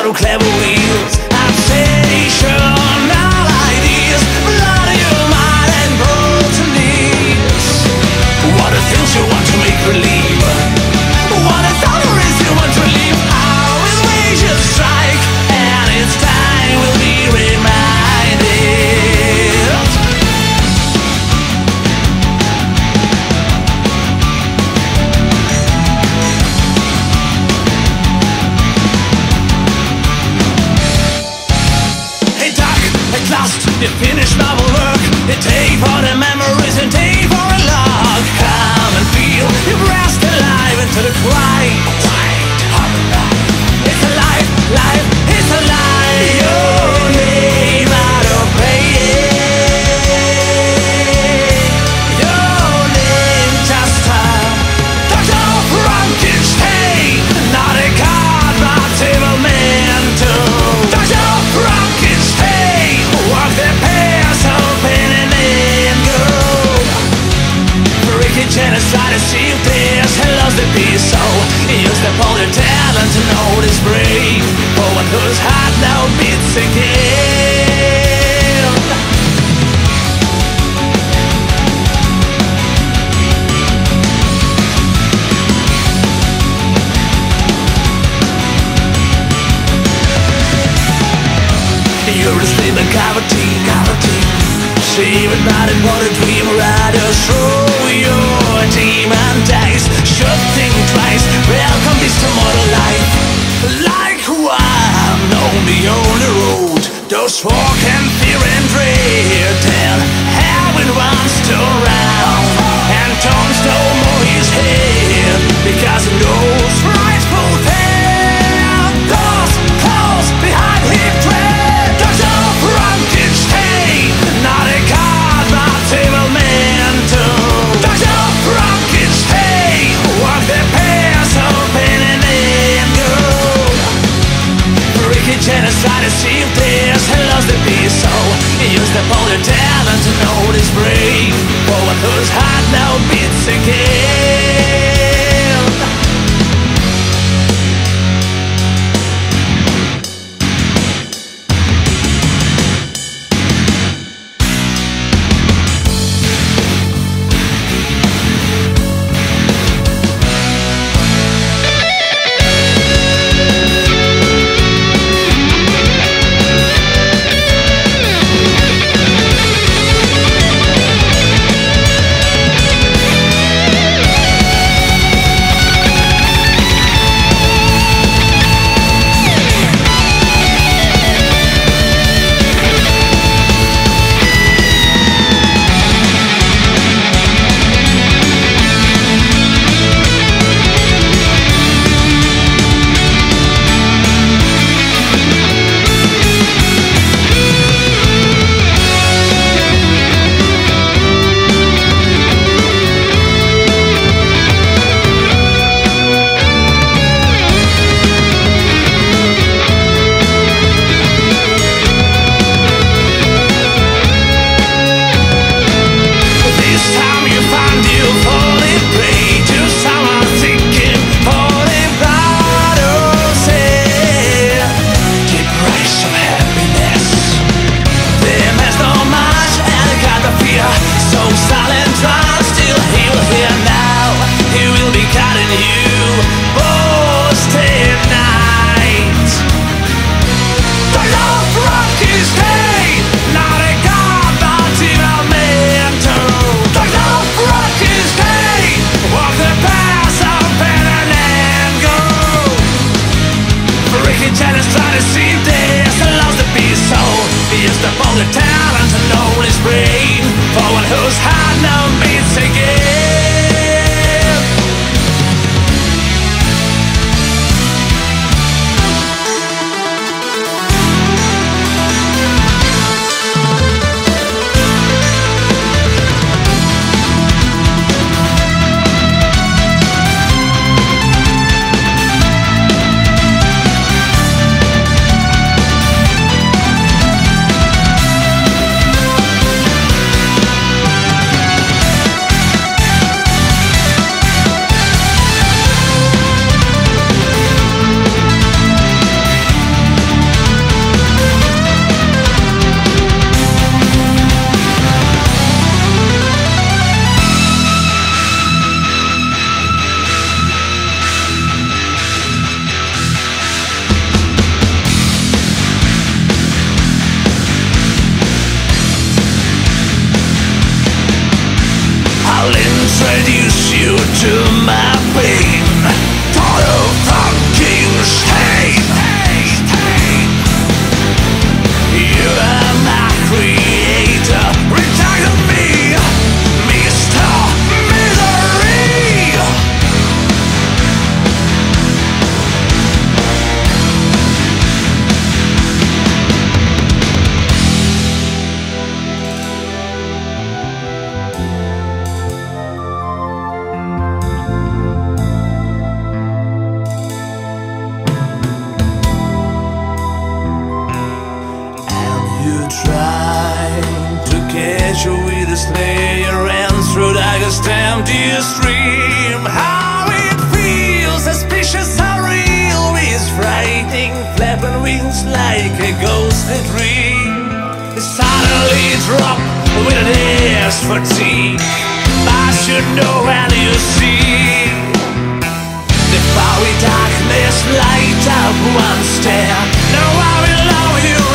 of clever wheels, sensational ideas, blood your mind and broken knees. What are things you want to make believe? What are thunderings you want to leave? How is wages strike, and its time will be reminded. Hey Doc, at last you finished my work. You take for the memories and take for a log. Come and feel your breast alive into the quiet. It's alive, life, it's alive. Your name out of pain. Your name just Dr. Frankenstein. Not a god, but evil man too. Dr. Frankenstein. Walk the pairs open and then go. Freaky genocide and see if there's lost the peace. So use the all your talent to know this brave. For one whose heart now beats again. You're asleep in cavity. Saved by the water dream riders. Throw your demon dice. Shooting twice. Welcome this to mortal life. Like one on the only road. Those walking fear and dread. Tell heaven wants to round and turns no more his head. Because he knows rightful pain. Those close behind him tread. Dr. Frankenstein. Not a god but evil man too. Dr. Frankenstein. Walk the pairs open and then go. Freaky genocide and see if there's lost the peace. So use the all your talent to know this brave. For one whose heart now beats again. reduce you to my pain. Total Frankenstein. You are my creator. Return to me, Mr. Misery. You try to catch you with a snare and through darkest empty stream. How it feels, suspicious, how real, with frightening flapping wings like a ghostly dream. It suddenly drop with an air's fatigue, but you know when you see the fiery darkness light up one stare. Now I will love you